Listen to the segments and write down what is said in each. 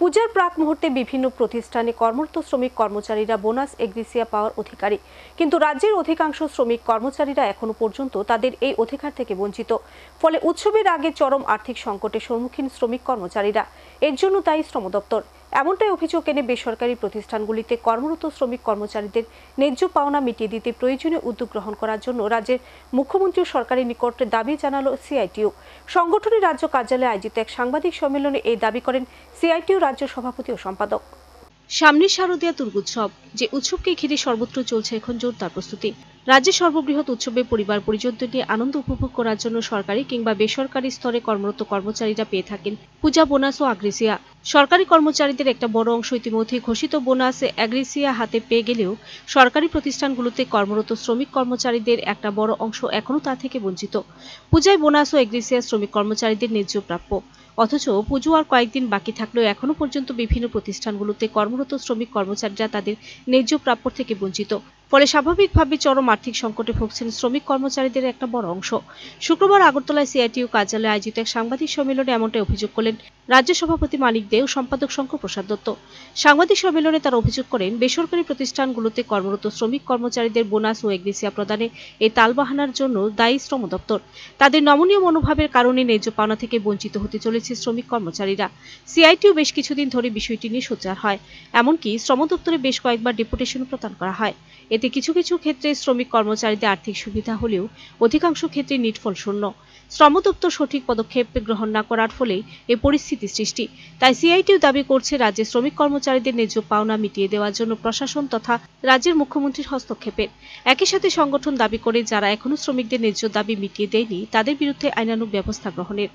পূজার প্রাক মুহূর্তে বিভিন্ন প্রতিষ্ঠানে কর্মরত শ্রমিক কর্মচারীরা বোনাস এগ্রিসিয়া পাওয়ার অধিকারী, কিন্তু রাজ্যের অধিকাংশ শ্রমিক কর্মচারীরা এখনো পর্যন্ত তাদের এই অধিকার থেকে বঞ্চিত। ফলে উৎসবের আগে চরম আর্থিক সংকটের সম্মুখীন শ্রমিক কর্মচারীরা। এর জন্য দায়ী শ্রম দপ্তর। এমনটাই অভিযোগ এনে বেসরকারি প্রতিষ্ঠানগুলিতে কর্মরত শ্রমিক কর্মচারীদের ন্যায্য পাওনা মিটিয়ে দিতে প্রয়োজনীয় উদ্যোগ গ্রহণ করার জন্য রাজ্যের মুখ্যমন্ত্রী সরকারের নিকট দাবি জানালো সিআইটিইউ। সংগঠনের রাজ্য কার্যালয়ে আয়োজিত এক সাংবাদিক সম্মেলনে এই দাবি করেন সিআইটিইউ রাজ্য সভাপতি ও সম্পাদক। সামনে শারদীয়া দুর্গোৎসব, যে উৎসবকে ঘিরে সর্বত্র চলছে এখন জোরদার প্রস্তুতি। রাজ্যের সর্ববৃহৎ উৎসবে পরিবার পরিজনদের নিয়ে আনন্দ উপভোগ করার জন্য সরকারি কিংবা বেসরকারি স্তরে কর্মরত কর্মচারীরা পেয়ে থাকেন পূজা বোনাস ও অ্যাগ্রেসিয়া। সরকারি কর্মচারীদের একটা বড় অংশ ইতিমধ্যে ঘোষিত বোনাস অ্যাগ্রেসিয়া হাতে পেয়ে গেলেও সরকারি প্রতিষ্ঠানগুলোতে কর্মরত শ্রমিক কর্মচারীদের একটা বড় অংশ এখনো তা থেকে বঞ্চিত। পূজায় বোনাস ও অ্যাগ্রেসিয়া শ্রমিক কর্মচারীদের ন্যায্য প্রাপ্য। অথচ পুজো আর কয়েকদিন বাকি থাকলেও এখনো পর্যন্ত বিভিন্ন প্রতিষ্ঠানগুলোতে কর্মরত শ্রমিক কর্মচারীরা তাদের ন্যায্য প্রাপ্য থেকে বঞ্চিত। ফলে স্বাভাবিকভাবে চরম আর্থিক সংকটে ভুগছেন শ্রমিক কর্মচারীদের একটা বড় অংশ। শুক্রবার আগরতলায় সিআইটিইউ কার্যালয়ে আয়োজিত এক সাংবাদিক সম্মেলনে এমনটাই অভিযোগ করলেন রাজ্য সভাপতি মানিক দে ও সম্পাদক শঙ্কর প্রসাদ দত্ত। সাংবাদিক সম্মেলনে তারা অভিযোগ করেন, বেসরকারি প্রতিষ্ঠানগুলোতে কর্মরত শ্রমিক কর্মচারীদের বোনাস ও এগ্রিসিয়া প্রদানে এই তালবাহানার জন্য দায়ী শ্রম দপ্তর। তাদের নমনীয় মনোভাবের কারণে ন্যায্য পাওনা থেকে বঞ্চিত হতে চলেছে শ্রমিক কর্মচারীরা। সিআইটিইউ বেশ কিছুদিন ধরে বিষয়টি নিয়ে সোচ্চার হয়, এমনকি শ্রম দপ্তরে বেশ কয়েকবার ডেপুটেশন প্রদান করা হয়। এতে কিছু কিছু ক্ষেত্রে শ্রমিক কর্মচারীদের আর্থিক সুবিধা হলেও অধিকাংশ ক্ষেত্রে নিটফল শূন্য। শ্রম দপ্তর সঠিক পদক্ষেপ গ্রহণ না করার ফলে এই পরিস্থিতি সৃষ্টি। তাই সিআইটিইউ দাবি করছে, রাজ্যের শ্রমিক কর্মচারীদের ন্যায্য পাওনা মিটিয়ে দেওয়ার জন্য প্রশাসন তথা রাজ্যের মুখ্যমন্ত্রীর হস্তক্ষেপের। একই সাথে সংগঠন দাবি করে, যারা এখনো শ্রমিকদের ন্যায্য দাবি মিটিয়ে দেয়নি তাদের বিরুদ্ধে আইনানুগ ব্যবস্থা গ্রহণের।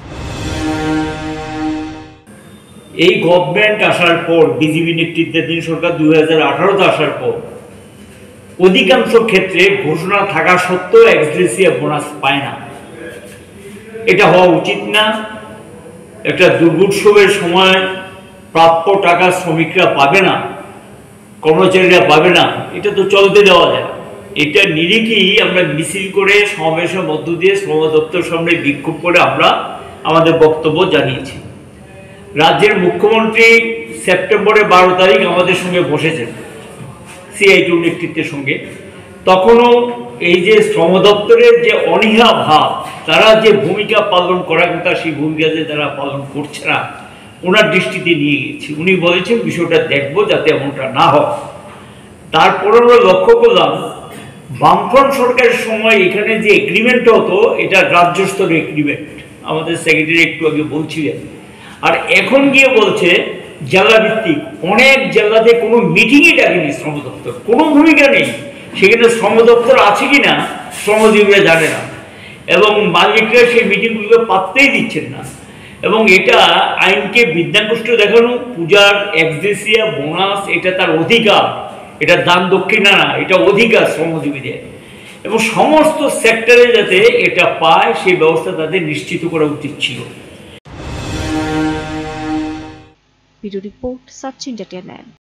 এই গভর্নমেন্ট আসার পর, বিজেপি নেতৃত্বাধীন সরকার 2018-তে আসার পর অধিকাংশ ক্ষেত্রে ঘোষণা থাকা সত্ত্বেও এক্সগ্রেসিয়া বোনাস পায় না। এটা হওয়া উচিত না। একটা দুর্গোৎসবের সময় প্রাপ্য টাকা শ্রমিকরা পাবে না, কর্মচারীরা পাবে না, এটা তো চলতে দেওয়া যায়। এটা নিরিখেই আমরা মিছিল করে সমাবেশের মধ্য দিয়ে শ্রম দপ্তর সামনে বিক্ষোভ করে আমরা আমাদের বক্তব্য জানিয়েছি। রাজ্যের মুখ্যমন্ত্রী সেপ্টেম্বরের 12 তারিখ আমাদের সঙ্গে বসেছেন সিআইটিইউ নেতৃত্বের সঙ্গে। তখনও এই যে শ্রম দপ্তরের যে অনীহা ভাব, তারা যে ভূমিকা পালন করার কথা সেই ভূমিকা যে তারা পালন করছে না, ওনার দৃষ্টিতে নিয়ে গেছি। উনি বলেছেন বিষয়টা দেখবো যাতে এমনটা না হয়। তারপর আমরা লক্ষ্য করলাম বামফ্রন্ট সরকারের সময় এখানে যে এগ্রিমেন্টটা হতো এটা রাজ্য স্তরের এগ্রিমেন্ট, আমাদের সেক্রেটারি একটু আগে বলছিলেন। আর এখন গিয়ে বলছে জেলা ভিত্তিক। অনেক জেলাতে কোনো মিটিংই ডাকেনি শ্রম দপ্তর, কোনো ভূমিকা নেই। সেখানে শ্রম দপ্তর আছে কি না শ্রমজীবীরা জানে না, এবং মালিকরা সেই মিটিংগুলোকে পাত্তেই দিচ্ছেন না। এবং এটা আইনকে বিদ্যাঙ্কুষ্ট দেখানো। পূজার এক্সগ্রেসিয়া বোনাস এটা তার অধিকার, এটা দান দক্ষিণা না, এটা অধিকার শ্রমজীবীদের। এবং সমস্ত সেক্টরে যাতে এটা পায় সেই ব্যবস্থা তাদের নিশ্চিত করা উচিত ছিল। Video report, search India.